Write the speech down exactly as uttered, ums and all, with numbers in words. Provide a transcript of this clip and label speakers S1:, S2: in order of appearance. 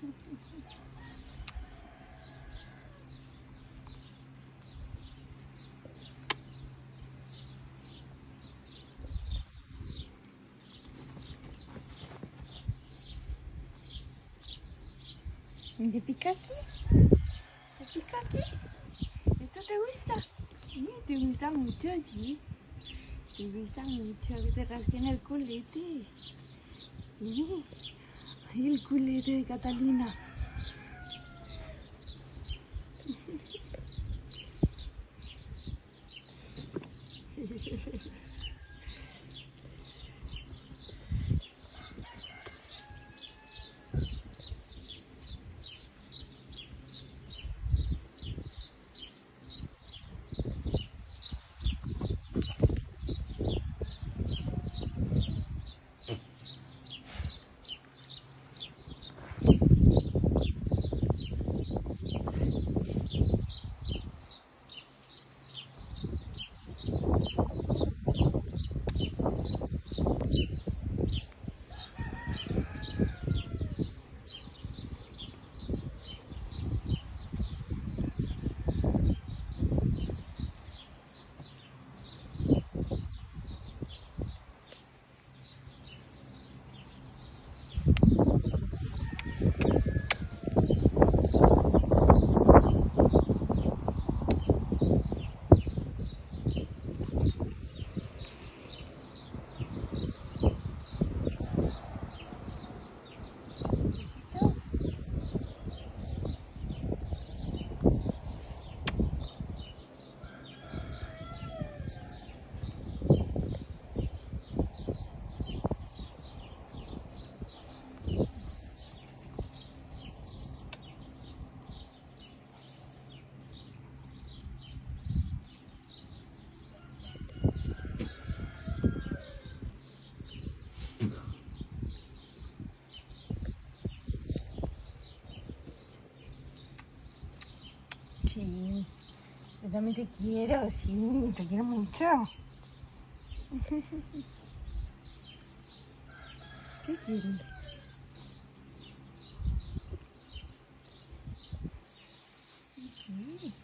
S1: ¿Te pica aquí? ¿Te pica aquí? ¿Esto te gusta? Sí, te gusta mucho, sí. Te gusta mucho que te rasquen el culete. Sí. Ay, el culete de Catalina. Sí, yo también te quiero, sí, te quiero mucho. ¿Qué quieres? ¿Qué?